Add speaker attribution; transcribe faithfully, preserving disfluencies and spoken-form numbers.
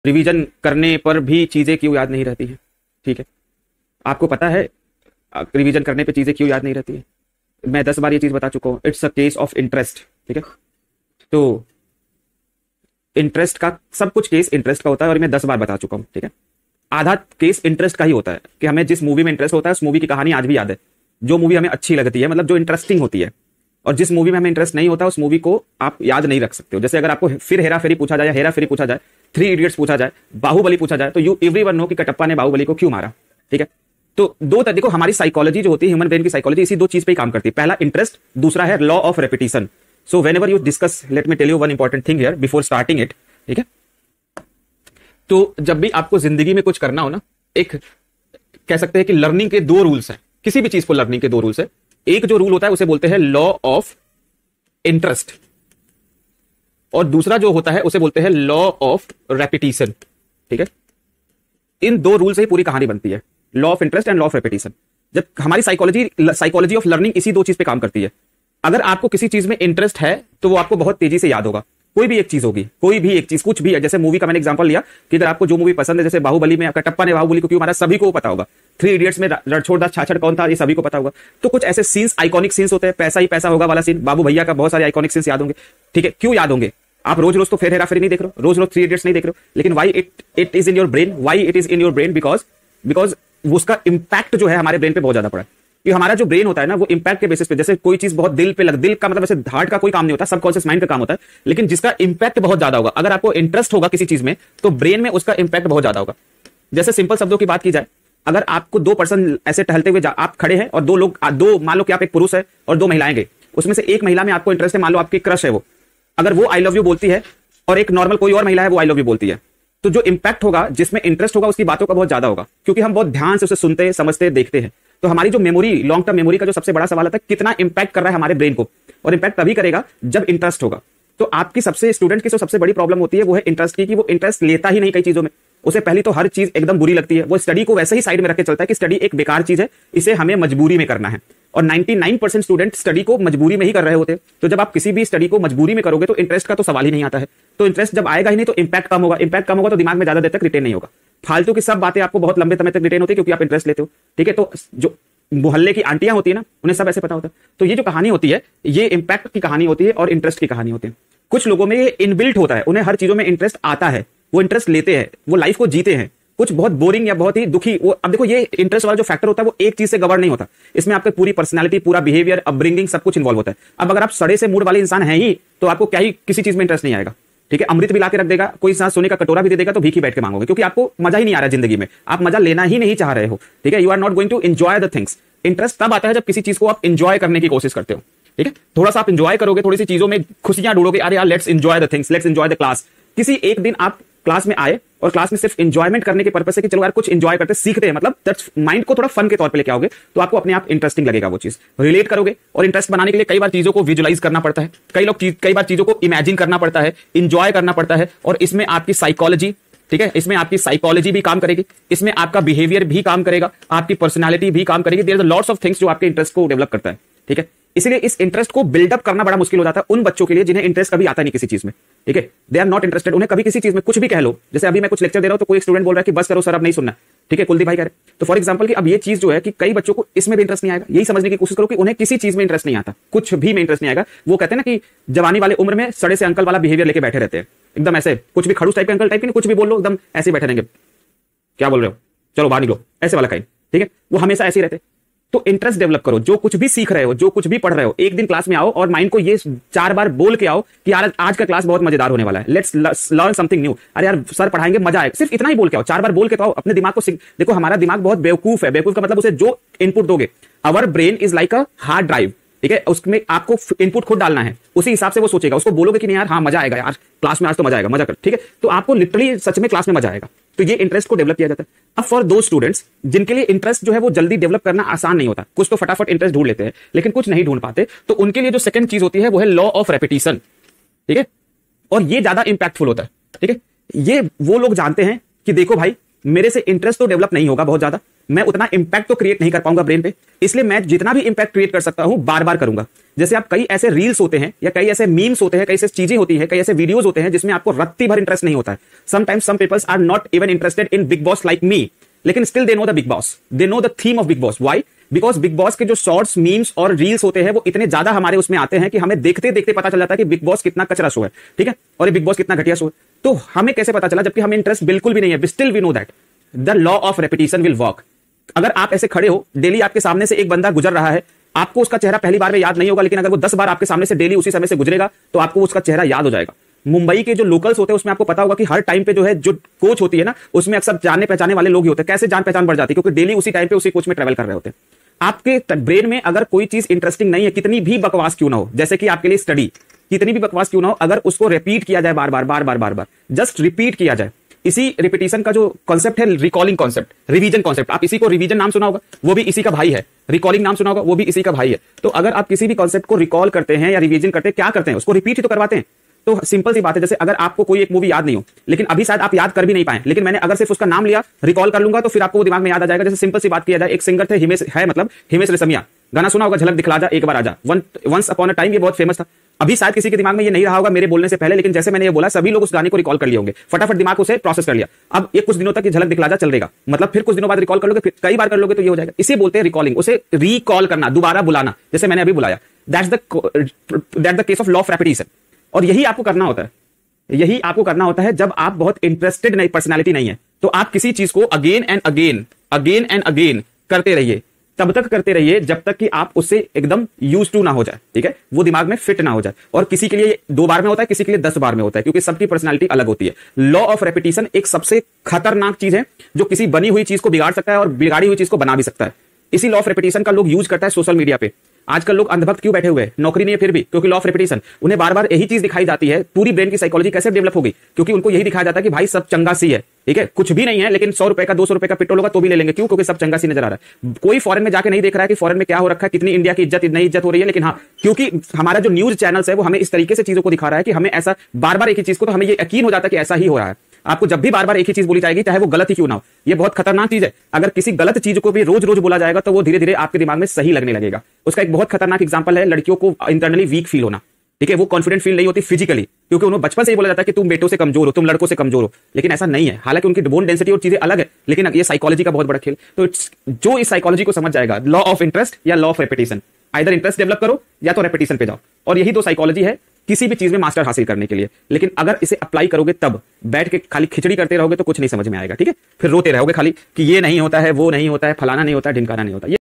Speaker 1: Revision करने पर भी चीजें क्यों याद नहीं रहती हैं? ठीक है, आपको पता है रिवीजन करने पे चीजें क्यों याद नहीं रहती है? मैं दस बार ये चीज बता चुका हूं, it's a case of interest. ठीक है, तो इंटरेस्ट का सब कुछ केस इंटरेस्ट का होता है और मैं दस बार बता चुका हूं। ठीक है, आधा केस इंटरेस्ट का ही होता है कि हमें जिस मूवी में इंटरेस्ट होता है उस मूवी की कहानी आज भी याद है, जो मूवी हमें अच्छी लगती है, मतलब जो इंटरेस्टिंग होती है। और जिस मूवी में हमें इंटरेस्ट नहीं होता उस मूवी को आप याद नहीं रख सकते हो। जैसे अगर आपको फिर हेरा फेरी पूछा जाए, हेरा फेरी पूछा जाए, थ्री इडियट्स पूछा जाए, बाहुबली पूछा जाए, तो यू एवरीवन नो कि कटप्पा ने बाहुबली को क्यों मारा। ठीक है, तो दो देखो, हमारी साइकोलॉजी जो होती है, ह्यूमन ब्रेन की साइकोलॉजी इसी दो चीज पे ही काम करती है। पहला इंटरेस्ट, दूसरा है law of repetition. So whenever you discuss, let me tell you one important thing here before starting it. ठीक है, तो जब भी आपको जिंदगी में कुछ करना हो ना, एक कह सकते हैं कि लर्निंग के दो रूल्स हैं। किसी भी चीज को लर्निंग के दो रूल्स है। एक जो रूल होता है उसे बोलते हैं लॉ ऑफ इंटरेस्ट, और दूसरा जो होता है उसे बोलते हैं लॉ ऑफ रेपिटेशन। ठीक है, इन दो रूल से ही पूरी कहानी बनती है, law of interest and law of repetition. जब हमारी साइकोलॉजी साइकोलॉजी ऑफ लर्निंग इसी दो चीज पे काम करती है। अगर आपको किसी चीज में इंटरेस्ट है तो वो आपको बहुत तेजी से याद होगा। कोई भी एक चीज होगी, कोई भी एक चीज, कुछ भी है। जैसे मूवी का मैंने एग्जांपल लिया कि अगर आपको जो मूवी पसंद है, जैसे बाहुबली में कटप्पा ने बाहुबली को क्यों मारा, सभी को पता होगा। थ्री इडियट्स में रणछोड़दास छाछड़ कौन था, ये सभी को पता होगा। तो कुछ ऐसे सीन्स, आइकॉनिक सीन्स होते हैं। पैसा ही पैसा होगा वाला सीन, बाबू भैया का बहुत सारे आइकॉनिक सीन्स याद होंगे। ठीक है, क्यों याद होंगे? आप रोज रोज तो फिर हेरा फेरी नहीं देख रहे हो, रोज रोज थ्री इडियट्स नहीं देख रहे हो, लेकिन why it it is in your brain, why it is in your brain, because because उसका इंपैक्ट जो है हमारे ब्रेन पे बहुत ज्यादा पड़ा है। कि हमारा जो ब्रेन होता है ना, वो इंपैक्ट के बेसिस पे, जैसे कोई चीज बहुत दिल पे लग, दिल का मतलब वैसे हार्ट का कोई काम नहीं होता, सबकॉन्शियस माइंड का काम होता है, लेकिन जिसका इंपैक्ट बहुत ज्यादा होगा। अगर आपको इंटरेस्ट होगा किसी चीज में तो ब्रेन में उसका इंपैक्ट बहुत ज्यादा होगा। जैसे सिंपल शब्दों की बात की जाए, अगर आपको दो पर्सन ऐसे टहलते हुए आप खड़े हैं और दो लोग, दो मान लो कि आप एक पुरुष है और दो महिलाएं गए, उसमें से एक महिला में आपको इंटरेस्ट है, मान लो आपकी क्रश है वो, अगर वो आई लव यू बोलती है और एक नॉर्मल कोई और महिला है वो आई लव यू बोलती है, तो जो इंपैक्ट होगा, जिसमें इंटरेस्ट होगा, उसकी बातों का बहुत ज्यादा होगा, क्योंकि हम बहुत ध्यान से उसे सुनते, समझते, देखते हैं। तो हमारी जो मेमोरी, लॉन्ग टर्म मेमोरी का जो सबसे बड़ा सवाल आता है, कितना इंपैक्ट कर रहा है हमारे ब्रेन को, और इंपैक्ट तभी करेगा जब इंटरेस्ट होगा। तो आपकी सबसे स्टूडेंट की जो सबसे बड़ी प्रॉब्लम होती है वो है इंटरेस्ट की, कि वो इंटरेस्ट लेता ही नहीं कई चीजों में। उसे पहली तो हर चीज एकदम बुरी लगती है, वो स्टडी को वैसे ही साइड में रख के चलता है कि स्टडी एक बेकार चीज है, इसे हमें मजबूरी में करना है। और निन्यानवे परसेंट स्टूडेंट स्टडी को मजबूरी में ही कर रहे होते हैं। तो जब आप किसी भी स्टडी को मजबूरी में करोगे तो इंटरेस्ट का तो सवाल ही नहीं आता है। तो इंटरेस्ट जब आएगा ही नहीं तो इंपैक्ट कम होगा, इंपैक्ट कम होगा तो दिमाग में ज्यादा देर तक रिटेन नहीं होगा। फालतू की सब बातें आपको बहुत लंबे समय तक रिटेन होती है, क्योंकि आप इंटरेस्ट लेते हो। ठीक है, तो जो मोहल्ले की आंटियां होती है ना, उन्हें सब ऐसे पता होता है। तो ये जो कहानी होती है, ये इंपैक्ट की कहानी होती है और इंटरेस्ट की कहानी होती है। कुछ लोगों में ये इनबिल्ट होता है, उन्हें हर चीजों में इंटरेस्ट आता है, वो इंटरेस्ट लेते हैं, वो लाइफ को जीते हैं। कुछ बहुत बोरिंग या बहुत ही दुखी, वो अब देखो, ये इंटरेस्ट वाला जो फैक्टर होता है वो एक चीज से गवर्न नहीं होता, इसमें आपकी पूरी पर्सनालिटी, पूरा बिहेवियर, अपब्रिंगिंग, सब कुछ इन्वॉल्व होता है। अब अगर आप सड़े से मूड वाले इंसान हैं ही तो आपको क्या ही किसी चीज में इंटरेस्ट नहीं आएगा। ठीक है, अमृत भी ला के रख देगा, कोई सांस सोने का कटोरा भी दे देगा तो भीख ही बैठ के मांगोगे, क्योंकि आपको मजा ही नहीं आ रहा जिंदगी में, आप मजा लेना ही नहीं चाह रहे हो। ठीक है, you are not going to enjoy the things. Interest तब आता है जब किसी चीज को आप एंजॉय करने की कोशिश करते हो। ठीक है, थोड़ा सा आप एंजॉय करोगे, थोड़ी सी चीजों में खुशियां ढूंढोगे, अरे यार let's enjoy the things, let's enjoy the class. किसी एक दिन आप क्लास में आए और क्लास में सिर्फ एंजॉयमेंट करने के पर्पस से कि चलो यार कुछ एंजॉय करते, सीखते हैं, मतलब दैट्स माइंड को थोड़ा फन के तौर पे लेके आओगे, तो आपको अपने आप इंटरेस्टिंग लगेगा, वो चीज रिलेट करोगे। और इंटरेस्ट बनाने के लिए कई बार चीजों को विजुअलाइज करना पड़ता है, कई लोग कई बार चीजों को इमेजिन करना पड़ता है, इंजॉय करना पड़ता है, और इसमें आपकी साइकोलॉजी, ठीक है, इसमें आपकी साइकोलॉजी भी काम करेगी, इसमें आपका बिहेवियर भी काम करेगा, आपकी पर्सनालिटी भी काम करेगी। There are lots of things जो आपके इंटरेस्ट को डेवलप करता है। ठीक है, इसलिए इस इंटरेस्ट को बिल्डअप करना बड़ा मुश्किल हो जाता है उन बच्चों के लिए जिन्हें इंटरेस्ट कभी आता नहीं किसी चीज में। ठीक है, दे आर नॉट इंटरेस्टेड, उन्हें कभी किसी चीज में कुछ भी कह लो। जैसे अभी मैं कुछ लेक्चर दे रहा हूं तो कोई स्टूडेंट बोल रहा है कि बस करो सर, अब नहीं सुनना। ठीक है, कुलदीप भाई कह रहे, तो फॉर एग्जांपल कि अब ये चीज जो है कि कई बच्चों को इसमें भी इंटरेस्ट नहीं आएगा। यही समझने की कोशिश करो कि उन्हें किसी चीज में इंटरेस्ट नहीं आता, कुछ भी में इंटरेस्ट नहीं आएगा। वो कहते हैं ना कि जवानी वाले उम्र में सड़े से अंकल वाला बिहेवियर लेके बैठे रहते हैं, एकदम ऐसे, कुछ भी खड़ूस टाइप के अंकल टाइप के, कुछ भी बोल लो एकदम ऐसे बैठे रहेंगे, क्या बोल रहे हो, चलो बाहर निकलो, ऐसे वाला काइंड। ठीक है, वो हमेशा ऐसे ही रहते। तो इंटरेस्ट डेवलप करो, जो कुछ भी सीख रहे हो, जो कुछ भी पढ़ रहे हो, एक दिन क्लास में आओ और माइंड को ये चार बार बोल के आओ कि यार आज का क्लास बहुत मजेदार होने वाला है, लेट्स लर्न समथिंग न्यू। अरे यार सर पढ़ाएंगे, मजा आएगा, सिर्फ इतना ही बोल के आओ, चार बार बोल के तो आओ, अपने दिमाग को। देखो हमारा दिमाग बहुत बेवकूफ है, बेवकूफ का मतलब उसे जो इनपुट दोगे, our brain is like a hard drive. ठीक है, उसमें आपको इनपुट खुद डालना है, उसी हिसाब से वो सोचेगा। उसको बोलोगे कि नहीं यार हाँ मजा आएगा, यार क्लास में आज तो मजा आएगा, मजा कर। ठीक है, तो आपको लिटरली सच में क्लास में मजा आएगा। तो ये इंटरेस्ट को डेवलप किया जाता है। अब फॉर दो स्टूडेंट्स जिनके लिए इंटरेस्ट जो है वो जल्दी डेवलप करना आसान नहीं होता, कुछ तो फटाफट इंटरेस्ट ढूंढ लेते हैं लेकिन कुछ नहीं ढूंढ पाते, तो उनके लिए जो सेकंड चीज होती है वो है लॉ ऑफ रेपिटेशन। ठीक है, और ये ज्यादा इंपैक्टफुल होता है। ठीक है, ये वो लोग जानते हैं कि देखो भाई मेरे से इंटरेस्ट तो डेवलप नहीं होगा बहुत ज्यादा, मैं उतना इंपैक्ट तो क्रिएट नहीं कर पाऊंगा ब्रेन पे, इसलिए मैं जितना भी इंपैक्ट क्रिएट कर सकता हूं बार बार करूंगा। जैसे आप कई ऐसे रील्स होते हैं या कई ऐसे मीम्स होते हैं, कई ऐसी चीजें होती है, कई ऐसे वीडियोस होते हैं जिसमें आपको रत्ती भर इंटरेस्ट नहीं होता है। Sometimes some peoples are not even interested in Bigg Boss like me, लेकिन still they know the Bigg Boss, they know the theme of Bigg Boss. Why? Because Bigg Boss के जो शॉर्ट्स, मीम्स और reels होते हैं वो इतने ज्यादा हमारे उसमें आते हैं कि हमें देखते देखते पता चल जाता है कि बिग बॉस कितना कचरा शो है, ठीक है, और ये बिग बॉस कितना घटिया शो है। तो हमें कैसे पता चला, जबकि हमें इंटरेस्ट बिल्कुल भी नहीं है, still we know that the law of repetition will work. अगर आप ऐसे खड़े हो, डेली आपके सामने से एक बंदा गुजर रहा है, आपको उसका चेहरा पहली बार में याद नहीं होगा, लेकिन अगर वो दस बार आपके सामने से डेली उसी समय से गुजरेगा तो आपको उसका चेहरा याद हो जाएगा। मुंबई के जो लोकल्स होते हैं उसमें आपको पता होगा कि हर टाइम पे जो है जो कोच होती है ना, उसमें अक्सर जानने पहचाने वाले लोग ही होते हैं। कैसे जान पहचान बढ़ जाती है? क्योंकि डेली उसी टाइम पे उसी कोच में ट्रेवल कर रहे होते हैं। आपके ब्रेन में अगर कोई चीज इंटरेस्टिंग नहीं है, कितनी भी बकवास क्यों ना हो, जैसे कि आपके लिए स्टडी कितनी भी बकवास क्यों ना हो, अगर उसको रिपीट किया जाए बार बार बार बार बार बार जस्ट रिपीट किया जाए, इसी रिपीटिशन का जो कॉन्सेप्ट है रिकॉलिंग कॉन्सेप्ट, रिवीजन कॉन्सेप्ट, आप इसी को रिवीजन नाम सुना होगा, वो भी इसी का भाई है। रिकॉलिंग नाम सुना होगा, वो भी इसी का भाई है। तो अगर आप किसी भी कॉन्सेप्ट को रिकॉल करते हैं या रिवीजन करते हैं, क्या करते हैं? उसको रिपीट ही तो करवाते हैं। तो सिंपल सी बात है, जैसे अगर आपको कोई एक मूवी याद नहीं हो, लेकिन अभी शायद आप याद कर भी नहीं पाए, लेकिन मैंने अगर सिर्फ उसका नाम लिया, रिकॉल कर लूंगा, तो फिर आपको वो दिमाग में याद आ जाएगा। जैसे सिंपल सी बात किया जाए, एक सिंगर थे हिमेश, है मतलब हिमेश रेशमिया, गाना सुना होगा, झलक दिखला जा एक बार आजा, वंस अपॉन अ टाइम, ये बहुत फेमस था। अभी शायद किसी के दिमाग में ये नहीं रहा होगा मेरे बोलने से पहले, लेकिन जैसे मैंने ये बोला सभी लोग उस गाने को रिकॉल कर लिए होंगे, फटाफट दिमाग उसे प्रोसेस कर लिया। अब ये कुछ दिनों तक ये झलक दिखला जा चल रहेगा, मतलब फिर कुछ दिनों बाद रिकॉल कर लोगे, फिर कई बार कर लोगे तो ये हो जाएगा। इसे बोलते हैं रिकॉलिंग, उसे रिकॉल करना, दोबारा बुलाना, जैसे मैंने अभी बुलाया। That's the that's the case of law of repetition. और यही आपको करना होता है, यही आपको करना होता है जब आप बहुत इंटरेस्टेड नहीं, पर्सनालिटी नहीं है, तो आप किसी चीज को again and again again and again करते रहिए, तब तक करते रहिए जब तक कि आप उससे एकदम यूज टू ना हो जाए, ठीक है, वो दिमाग में फिट ना हो जाए। और किसी के लिए दो बार में होता है, किसी के लिए दस बार में होता है, क्योंकि सबकी पर्सनालिटी अलग होती है। लॉ ऑफ रेपिटेशन एक सबसे खतरनाक चीज है जो किसी बनी हुई चीज को बिगाड़ सकता है और बिगाड़ी हुई चीज को बना भी सकता है। इसी लॉ ऑफ रेपिटेशन का लोग यूज करता है सोशल मीडिया पे। आजकल लोग अंधभक्त क्यों बैठे हुए हैं? नौकरी नहीं है फिर भी, क्योंकि लॉ ऑफ रेपिटेशन, उन्हें बार बार यही चीज दिखाई जाती है। पूरी ब्रेन की साइकोलॉजी कैसे डेवलप होगी? क्योंकि उनको यही दिखाया जाता है कि भाई सब चंगा सी है, ठीक है, कुछ भी नहीं है, लेकिन सौ रुपए का दो सौ रुपए का पेट्रोल होगा तो भी ले लेंगे। क्यों? क्योंकि सब चंगा सी नजर आ रहा है। कोई फॉरेन में जाके नहीं देख रहा है कि फॉरेन में क्या हो रखा है, कितनी इंडिया की इज्जत नहीं इज्जत हो रही है, लेकिन हाँ, क्योंकि हमारा जो न्यूज चैनल्स है वो हमें इस तरीके से चीजों को दिखा रहा है कि हमें ऐसा बार बार एक ही चीज को, तो हमें ये यकीन हो जाता है कि ऐसा ही हो रहा है। आपको जब भी बार बार एक ही चीज बोली जाएगी, चाहे वो गलत ही क्यों ना हो, ये बहुत खतरनाक चीज है। अगर किसी गलत चीज को भी रोज रोज बोला जाएगा तो वो धीरे धीरे आपके दिमाग में सही लगने लगेगा। उसका एक बहुत खतरनाक एग्जांपल है लड़कियों को इंटरनली वीक फील होना, ठीक है, वो कॉन्फिडेंट फील नहीं होती फिजिकली, क्योंकि उन्हें बचपन से ही बोला जाता है कि तुम बेटों से कमजोर हो, तुम लड़कों से कमजोर हो, लेकिन ऐसा नहीं है। हालांकि उनकी बोन डेंसिटी और चीजें अलग है, लेकिन ये साइकोलॉजी का बहुत बड़ा खेल। तो जो इस साइकोलॉजी को समझ जाएगा, लॉ ऑफ इंटरेस्ट या law of repetition, either interest develop करो या तो रेपिटेशन पे जाओ। और यही दो साइकोलॉजी है किसी भी चीज में मास्टर हासिल करने के लिए। लेकिन अगर इसे अप्लाई करोगे, तब बैठ के खाली खिचड़ी करते रहोगे तो कुछ नहीं समझ में आएगा, ठीक है, फिर रोते रहोगे खाली कि ये नहीं होता है, वो नहीं होता है, फलाना नहीं होता है, ढिमकाना नहीं होता है।